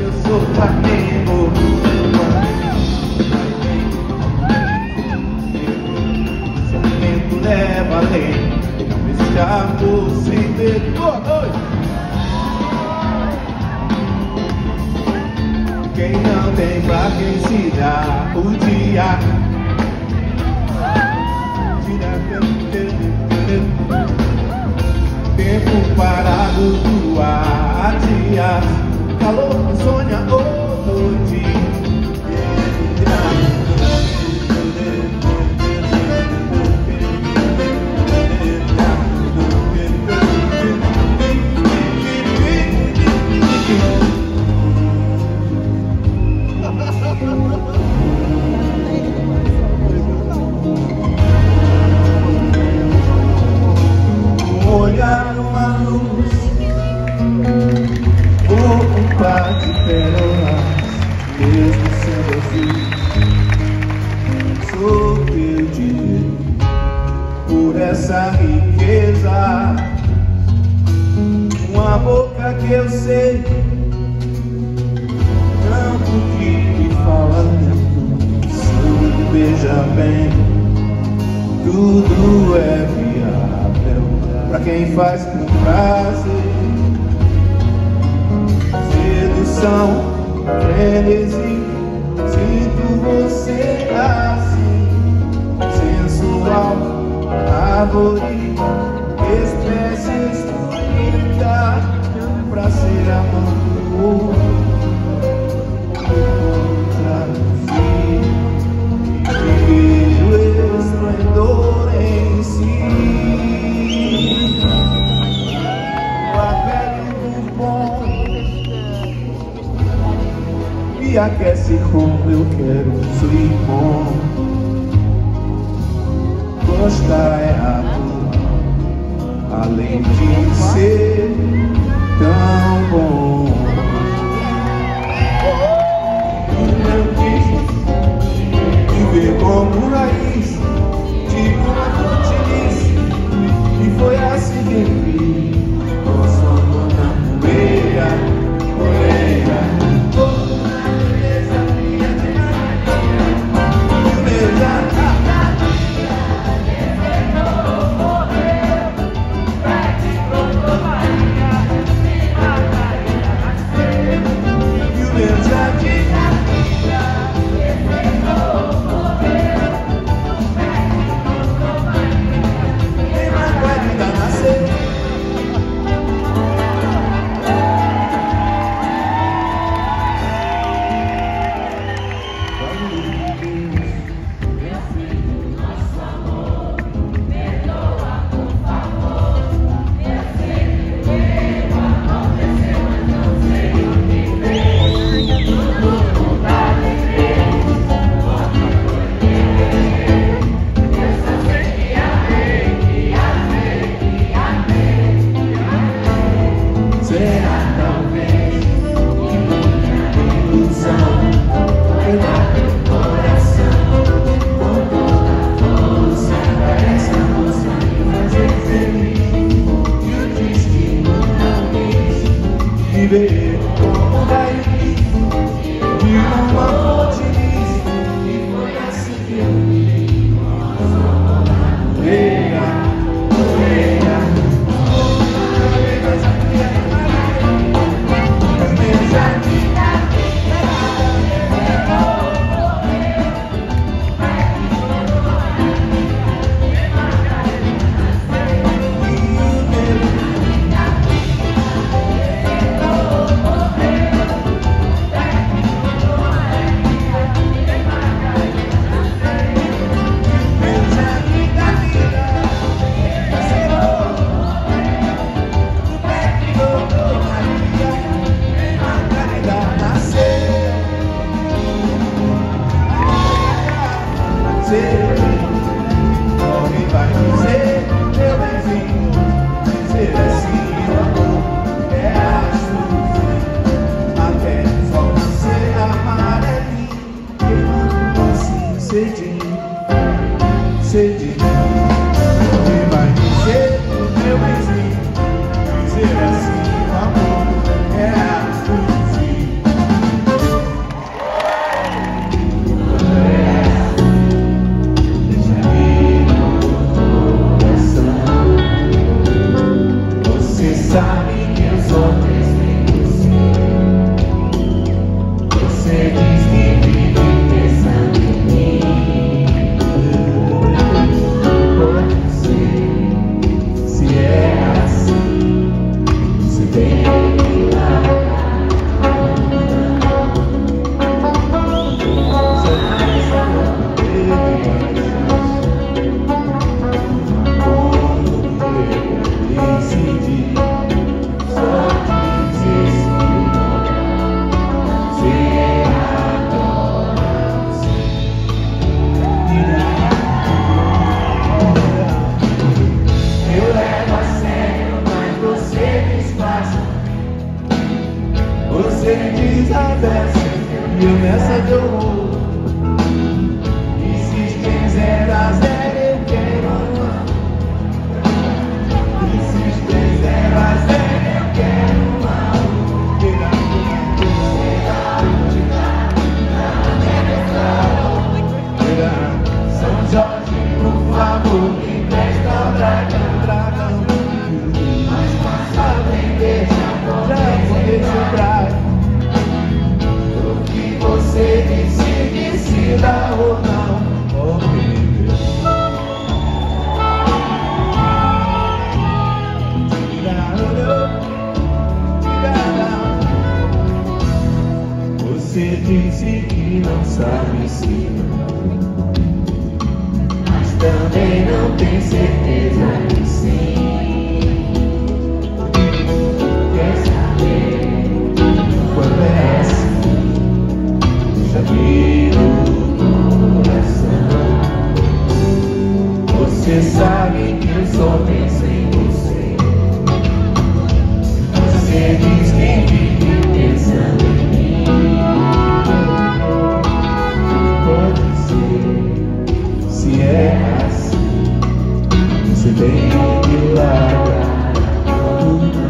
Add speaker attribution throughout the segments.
Speaker 1: eu sou Flamengo. Pensamento leva além, escapou sem ter. Quem não tem pra quem se dá o dia. Tempo parado do ar, dias, calor que sonha ou noite. Olhar uma luz, ou um par de pérolas, mesmo sendo assim, sou perdido por essa riqueza. Uma boca que eu sei, tanto que me fala dentro, se veja bem, tudo é viável pra quem faz com prazer. Sedução, frenesi, sinto você assim, sensual, árvore, espécie escolhida pra ser amor. Traduzir o esplendor em si. Me aquece como eu quero, sweet home. Gostar é amor, além de ser tão bom. Eu quis viver como raiz de uma fonte, e foi assim que vi o sono na poeira. Elizabeth, e eu nessa de horror. E sistema 0 a 0 eu quero amar. E sistema 0 a 0 eu quero amar. São Jorge, por favor, me empresta o dragão. Mas passa bem, deixa porque seu dragão. O que você decide se dá ou não, oh baby. Você disse que não sabe se não, mas também não tem certeza que sim. Quer saber quando é assim? Já vira o coração. Você sabe que eu só penso em você. Você diz que vive pensando em mim. Pode ser, se é assim, você tem que largar tudo.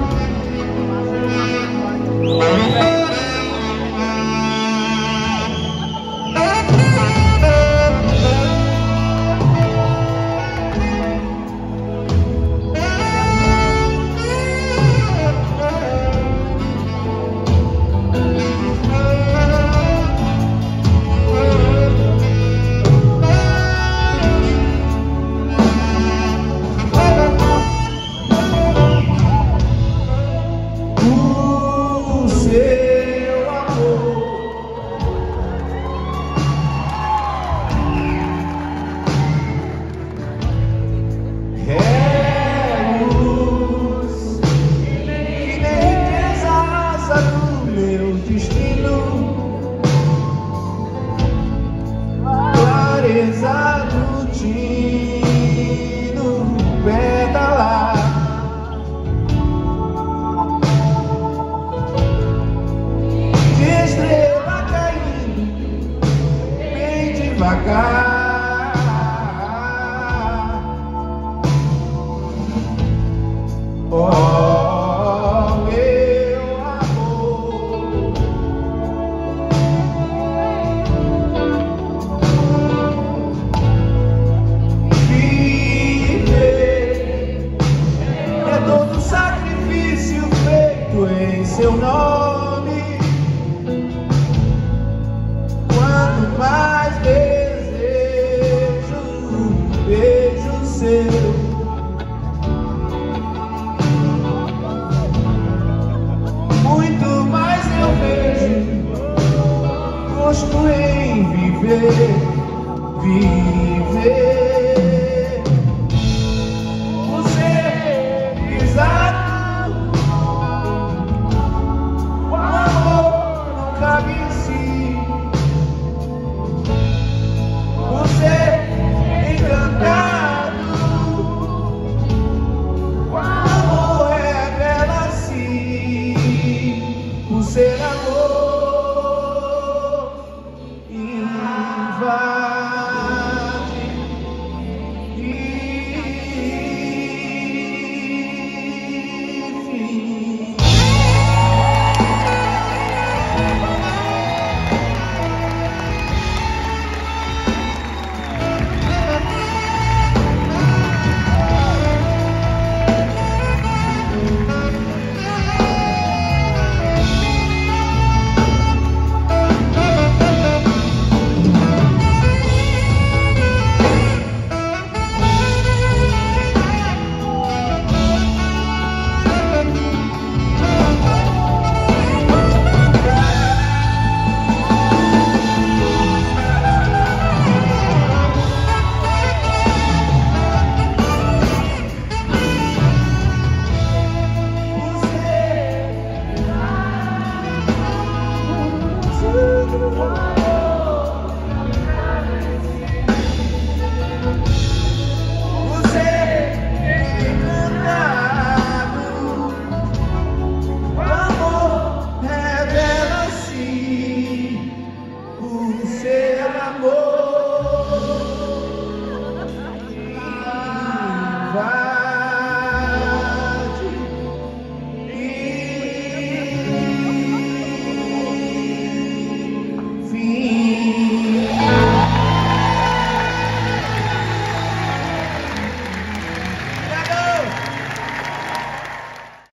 Speaker 1: Seu nome, quanto mais desejo um beijo seu, muito mais eu vejo gosto em viver, viver. Você exato. Ser amor invade
Speaker 2: vai.